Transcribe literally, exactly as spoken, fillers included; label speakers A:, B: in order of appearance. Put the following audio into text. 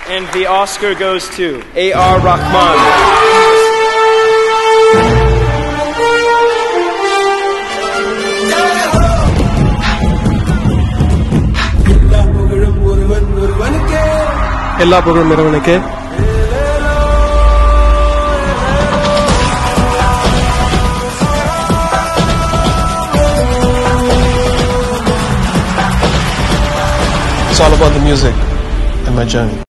A: And the Oscar goes to A R Rahman.
B: எல்லா புகழும் இறைவனுக்கே. It's all about the music and my journey.